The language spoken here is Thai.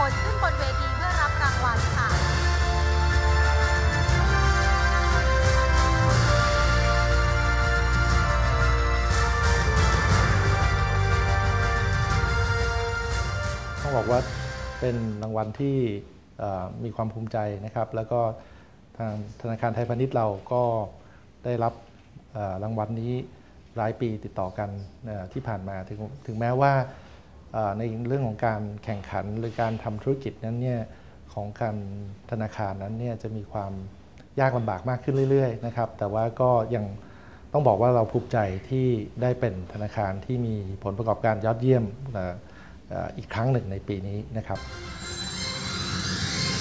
คนขึ้นบนเวทีเพื่อรับรางวัลค่ะต้องบอกว่าเป็นรางวัลที่มีความภูมิใจนะครับแล้วก็ทางธนาคารไทยพาณิชย์เราก็ได้รับรางวัลนี้หลายปีติดต่อกันที่ผ่านมาถึงแม้ว่าในเรื่องของการแข่งขันหรือการทำธุรกิจนั้นเนี่ยของการธนาคารนั้นเนี่ยจะมีความยากลำบากมากขึ้นเรื่อยๆนะครับแต่ว่าก็ยังต้องบอกว่าเราภูมิใจที่ได้เป็นธนาคารที่มีผลประกอบการยอดเยี่ยมอีกครั้งหนึ่งในปีนี้นะครับ